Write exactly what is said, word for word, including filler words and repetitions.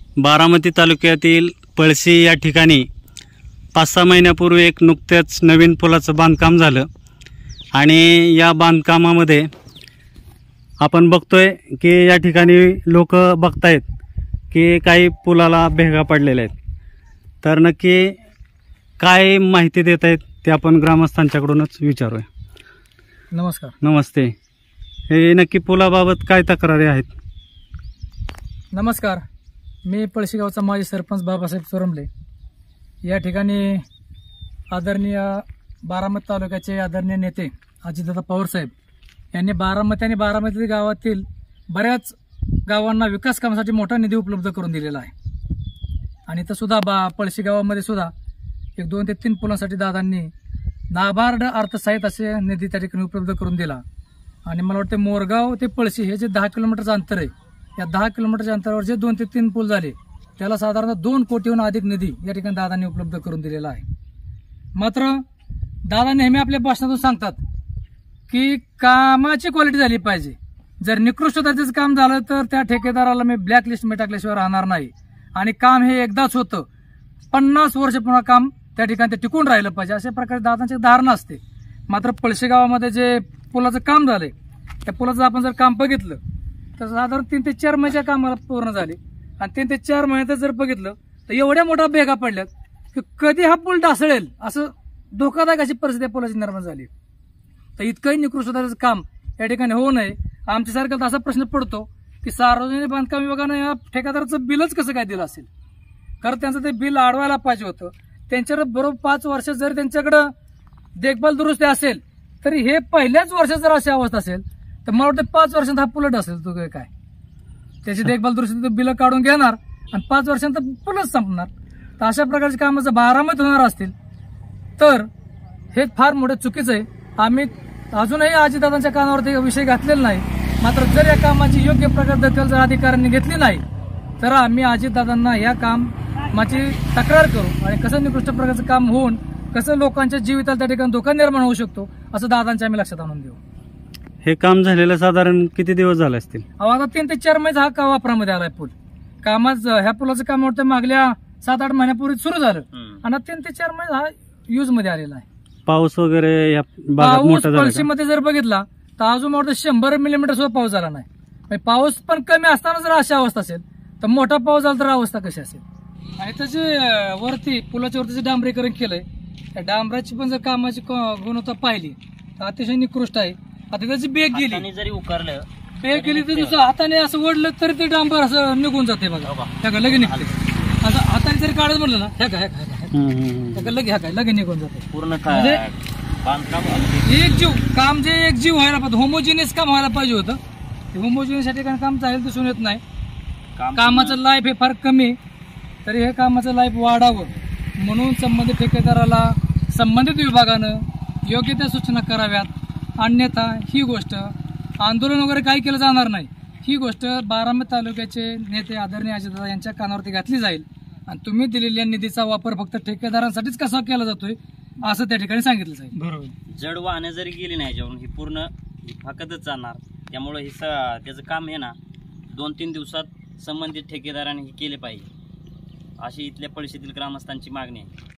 बारामती तालुक्यातील पळशी या ठिकाणी पाच सहा महिन्यापूर्वी एक नुकत्याच नवीन पुलाचं बांधकाम झालं आणि या बांधकामामध्ये आपण बघतोय की या ठिकाणी लोक बघतायत की काही पुलाला भेगा पडलेल्या आहेत. तर नक्की काय माहिती देत आहेत ते आपण ग्रामस्थांच्याकडूनच विचारूया. नमस्कार. नमस्ते. हे नक्की पुलाबाबत काय तक्रारी आहेत? नमस्कार, मी पळशीगावचा माजी सरपंच बाबासाहेब चोरमले. या ठिकाणी आदरणीय बारामती तालुक्याचे आदरणीय नेते अजितदादा पवारसाहेब यांनी बारामती आणि बारामती गावातील बऱ्याच गावांना विकास कामासाठी मोठा निधी उपलब्ध करून दिलेला आहे. आणि तर सुद्धा बा पळशी गावामध्ये सुद्धा एक दोन ते तीन पुलांसाठी दादांनी नाबार्ड अर्थसहाय्य असे निधी त्या ठिकाणी उपलब्ध करून दिला. आणि मला वाटतं मोरगाव ते पळशी हे जे दहा किलोमीटरचं अंतर आहे, या दहा किलोमीटरच्या अंतरावर जे दोन ते तीन पूल झाले त्याला साधारणतः दोन कोटीहून अधिक निधी या ठिकाणी दादांनी उपलब्ध करून दिलेला आहे. मात्र दादा नेहमी आपल्या भाषणातून सांगतात की कामाची क्वालिटी झाली पाहिजे. जर निकृष्ट दर्जाचं काम झालं तर त्या ठेकेदाराला मी ब्लॅक लिस्टमध्ये टाकल्याशिवाय राहणार नाही. आणि काम हे एकदाच होतं, पन्नास वर्ष पुन्हा काम त्या ठिकाणी ते टिकून राहिलं पाहिजे, अशा प्रकारे दादांची धारणा असते. मात्र पळशी गावामध्ये जे पुलाचं काम झालंय त्या पुलाचं आपण जर काम बघितलं तर साधारण तीन ते चार महिन्याच्या कामाला पूर्ण झाले. आणि तीन ते चार महिन्यात जर बघितलं तर एवढ्या मोठ्या भेगा पडल्यात की कधी हा पूल ढासळेल असं धोकादायक अशी परिस्थिती पुलाची निर्माण झाली. तर इतकंही निकृष्ट दर्जाचं काम या ठिकाणी होऊ नये. आमच्या सारख्याला असा प्रश्न पडतो की सार्वजनिक बांधकाम विभागानं या ठेकेदाराचं बिलच कसं काय दिलं असेल, कारण त्यांचं ते बिल अडवायला पाहिजे होतं. त्यांच्याकडे बरोबर पाच वर्ष जर त्यांच्याकडं देखभाल दुरुस्ती असेल तरी हे पहिल्याच वर्षात जर अशी अवस्था असेल तर मला वाटतं पाच वर्षांत हा पुलट असेल. तो काय त्याची देखभाल दुरुस्ती बिलं काढून घेणार आणि पाच वर्षांत पुलच संपणार. तर अशा प्रकारचे कामं जर बारामतीत होणार असतील तर हे फार मोठं चुकीचं आहे. आम्ही अजूनही अजितदादांच्या कानावरती विषय घातलेला नाही. मात्र जर या कामाची योग्य प्रकारे दखल जर अधिकाऱ्यांनी घेतली नाही तर आम्ही अजितदादांना या कामाची तक्रार करू आणि कसं निकृष्ट प्रकारचं काम होऊन कसं लोकांच्या जीविताला त्या ठिकाणी धोका निर्माण होऊ शकतो असं दादांच्या आम्ही लक्षात आणून देऊ. हे काम झालेलं साधारण किती दिवस झाले असतील? आता तीन ते चार महिने हा का वापरामध्ये आलाय पूल. कामाच ह्या पुलाचं काम वाटतं मागल्या सात आठ महिन्यापूर्वी सुरू झालं आणि तीन ते चार महिने हा युज मध्ये आलेला आहे. पाऊस वगैरे या पाऊस पळशीमध्ये जर बघितला तर अजून वाटतं शंभर मिलीमीटर सुद्धा पाऊस झाला नाही. पाऊस पण कमी असताना जर अशी अवस्था असेल तर मोठा पाऊस झाला तर अवस्था कशी असेल. आणि त्याचे वरती पुलाच्या वरती जे डांबरीकरण केलंय त्या डांबराची पण जर कामाची गुणवत्ता पाहिली तर अतिशय निकृष्ट आहे. आता त्याची बेग गेली जरी उकारलं बेग गेली तर दुसरं हाताने असं ओढलं तरी ते डांबर असं निघून जाते. बघा ह्या लगे निघते. असं हाताने जरी काढत म्हटलं ना ह्या काय ह्या लगे ह्या काय लगे निघून जाते पूर्ण. म्हणजे एक जीव काम जे एक जीव व्हायला पाहिजे, होमोजिनियस काम व्हायला पाहिजे होतं. होमोजिनियस या ठिकाणी काम चालेल दिसून येत नाही. कामाचं लाईफ हे फार कमी, तरी हे कामाचं लाईफ वाढावं म्हणून संबंधित ठेकेदाराला संबंधित विभागानं योग्य त्या सूचना कराव्यात. अन्यथा ही गोष्ट आंदोलन वगैरे काही केलं जाणार नाही. ही गोष्ट बारामती तालुक्याचे नेते आदरणीय अजितदादा यांच्या कानावरती घातली जाईल आणि तुम्ही दिलेल्या निधीचा वापर फक्त ठेकेदारांसाठीच कसा केला जातोय असं त्या ठिकाणी सांगितलं जाईल. बरोबर. जड वाहनं जरी गेली नाही जेवण ही पूर्ण फाकतच जाणार. त्यामुळे हे त्याचं काम आहे ना दोन तीन दिवसात संबंधित ठेकेदारांनी केले पाहिजे अशी इथल्या पळशीतील ग्रामस्थांची मागणी आहे.